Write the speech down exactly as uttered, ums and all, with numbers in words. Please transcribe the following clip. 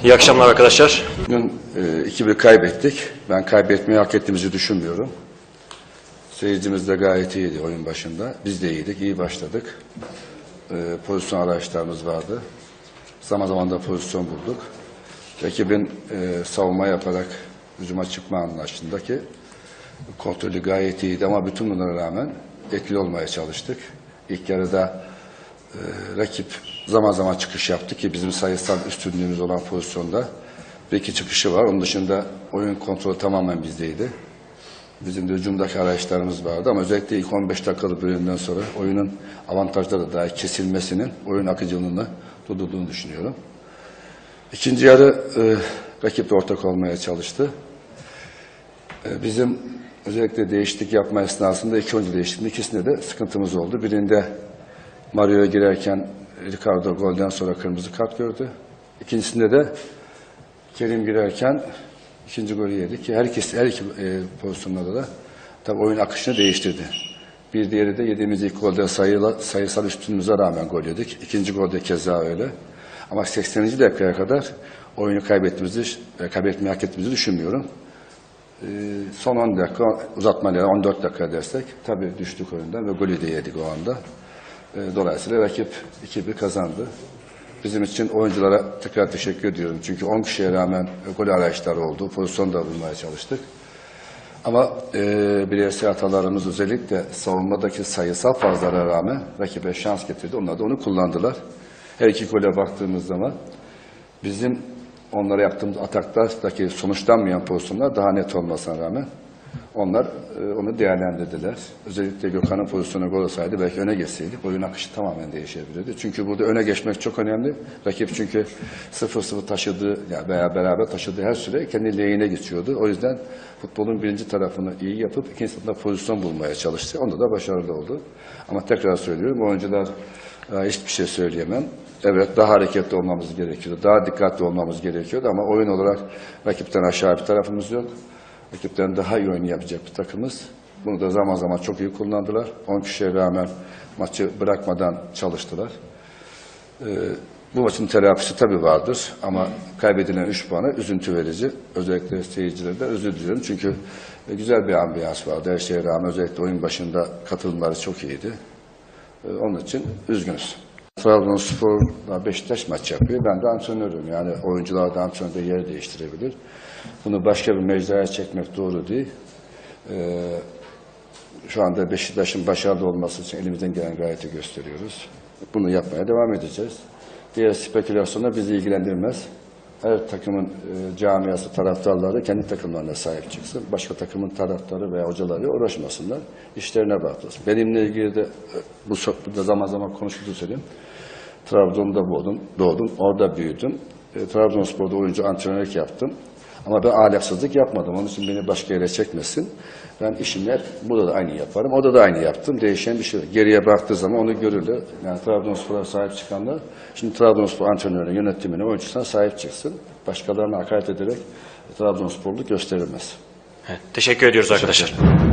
İyi akşamlar arkadaşlar. Bugün e, iki bir kaybettik. Ben kaybetmeyi hak ettiğimizi düşünmüyorum. Seyircimiz de gayet iyiydi oyun başında. Biz de iyiydik, iyi başladık. E, pozisyon araçlarımız vardı. Zaman zaman da pozisyon bulduk. Rakibin e, savunma yaparak hücuma çıkma anlaştığındaki kontrolü gayet iyiydi ama bütün bunlara rağmen etkili olmaya çalıştık. İlk yarıda e, rakip zaman zaman çıkış yaptı ki bizim sayısal üstünlüğümüz olan pozisyonda bir iki çıkışı var. Onun dışında oyun kontrolü tamamen bizdeydi. Bizim de hücumdaki araçlarımız vardı ama özellikle ilk on beş dakikalık bölümden sonra oyunun avantajları dahi kesilmesinin oyun akıcılığını durdurduğunu düşünüyorum. İkinci yarı e, rakip de ortak olmaya çalıştı. E, bizim özellikle değişiklik yapma esnasında iki oyuncu değişikliğinin ikisinde de sıkıntımız oldu. Birinde Mario'ya girerken Ricardo golden sonra kırmızı kart gördü. İkincisinde de Kerim girerken ikinci golü yedi ki herkes her iki e, pozisyonlarda da tabii oyun akışını değiştirdi. Bir diğeri de yediğimiz ilk golde sayıla, sayısal üstünlüğümüze rağmen gol yedik. İkinci golde keza öyle. Ama sekseninci dakikaya kadar oyunu kaybettiğimizi, e, kaybetmeyi hak ettiğimizi düşünmüyorum. E, son on dakika, uzatmayla on dört dakika dersek tabii düştük oyundan ve golü de yedik o anda. E, dolayısıyla rakip iki bir kazandı. Bizim için oyunculara tekrar teşekkür ediyorum. Çünkü on kişiye rağmen gol arayışları oldu. Pozisyon da bulmaya çalıştık. Ama e, bireysel hatalarımız özellikle savunmadaki sayısal fazlara rağmen rakibe şans getirdi. Onlar da onu kullandılar. Her iki gole baktığımız zaman bizim onlara yaptığımız ataklardaki sonuçlanmayan pozisyonlar daha net olmasına rağmen onlar e, onu değerlendirdiler. Özellikle Gökhan'ın pozisyonu gol olsaydı belki öne geçseydik oyun akışı tamamen değişebilirdi. Çünkü burada öne geçmek çok önemli. Rakip çünkü sıfır sıfır taşıdığı yani veya beraber taşıdığı her süre kendi lehine geçiyordu. O yüzden futbolun birinci tarafını iyi yapıp ikinci tarafında pozisyon bulmaya çalıştı. Onda da başarılı oldu. Ama tekrar söylüyorum oyuncular e, hiçbir şey söyleyemem. Evet daha hareketli olmamız gerekiyordu. Daha dikkatli olmamız gerekiyordu ama oyun olarak rakipten aşağı bir tarafımız yok. Rakipten daha iyi oyun yapacak bir takımız. Bunu da zaman zaman çok iyi kullandılar. on kişiye rağmen maçı bırakmadan çalıştılar. Ee, bu maçın telafisi tabii vardır ama kaybedilen üç puanı üzüntü verici. Özellikle seyircilerden özür diliyorum. Çünkü güzel bir ambiyans vardı. Her şeye rağmen özellikle oyun başında katılımları çok iyiydi. Ee, onun için üzgünüz. Trabzonspor'la Beşiktaş maç yapıyor. Ben de antrenörüm. Yani oyuncular da antrenörde yer değiştirebilir. Bunu başka bir mecraya çekmek doğru değil. Ee, şu anda Beşiktaş'ın başarılı olması için elimizden gelen gayreti gösteriyoruz. Bunu yapmaya devam edeceğiz. Diğer spekülasyonlar bizi ilgilendirmez. Her takımın e, camiası, taraftarları kendi takımlarına sahip çıksın. Başka takımın taraftarı veya hocaları uğraşmasınlar. İşlerine bakılsın. Benimle ilgili de e, bu burada zaman zaman konuşulduğu söyleyeyim. Trabzon'da doğdum, doğdum, orada büyüdüm. E, Trabzonspor'da oyuncu antrenörlük yaptım. Ama ben ahlaksızlık yapmadım. Onun için beni başka yere çekmesin. Ben işimler burada da aynı yaparım. Orada da aynı yaptım. Değişen bir şey yok. Geriye baktığı zaman onu görürler. Yani Trabzonspor'a sahip çıkanlar şimdi Trabzonspor antrenörüne, yönetimine, oyuncusuna sahip çıksın. Başkalarına hakaret ederek Trabzonsporluk gösterilmez. Evet, teşekkür ediyoruz arkadaşlar.